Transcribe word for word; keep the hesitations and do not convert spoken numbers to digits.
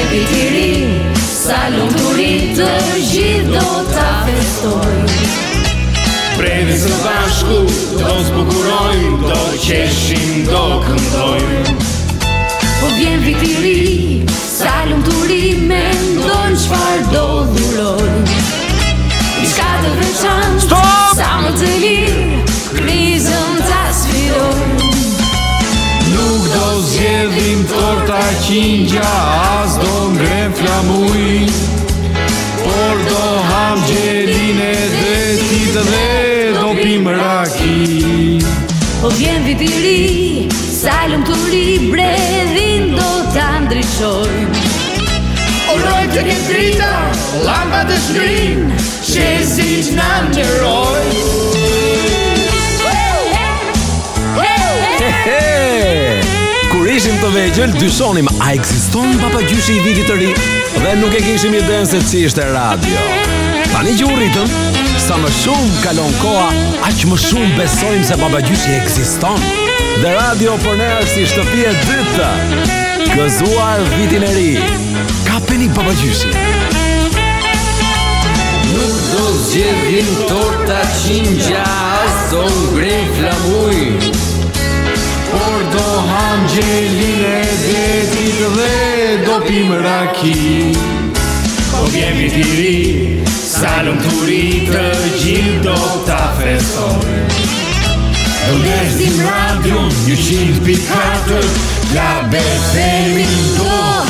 vit i ri, sa lumturi të gjithë do ta festojmë. Preni së bashku, do zbukurojmë, do qeshim, do këndojmë. Po vjen vit i ri, sa lumturi mendojmë çfarë do dhurojmë. Diçka të veçantë, sa më të lirë, krizën ta sfidojmë. Nuk do zgjedhim torta qingja, as do ngrem flamuj, por do ham gjeline dretit dhe do pim raki. Po vjen vit i ri, sa lumturi bredhin do ta ndriçojmë. Urojmë të ketë drita, llampat të shkrinë, shezit na nderojnë. Kur ishim të vegjël, dyshonim a ekziston babagjyshi i vitit të ri dhe nuk e kishim idenë se si ishte radio. Tani që u rritëm, sa më shumë kalon koha, aq më shumë besojmë se babagjyshi ekziston. Dhe radio për ne është si shtëpi e dytë. Gëzuar vitin e ri. Kapeni babagjyshi. Nuk do zgjedhim torta qingja, as do ngrem flamuj, por do ham gjeline detit dhe do pim raki. Po vjen vit i ri, sa lumturi të gjithë do ta festojmë. Do ndezdim radion njëqind pikë katër, Klab F M do